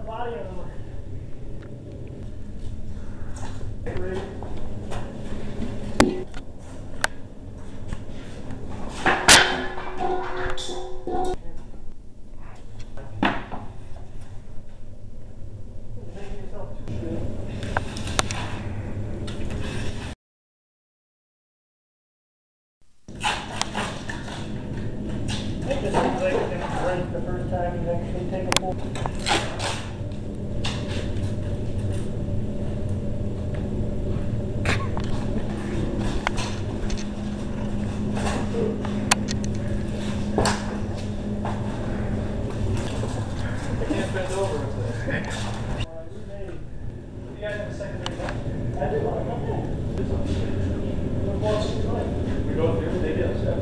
body on them. I think this seems like it's going to break the first time you actually take a pull. I can't bend over with this. You guys have a secondary back? I do. Okay. We go through, they get us.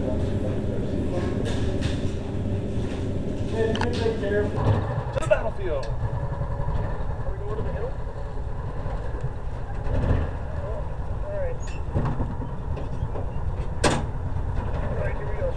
To the battlefield. Are we going to the hill? Oh, alright. Alright, here we go.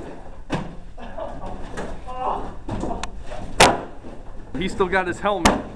He still got his helmet.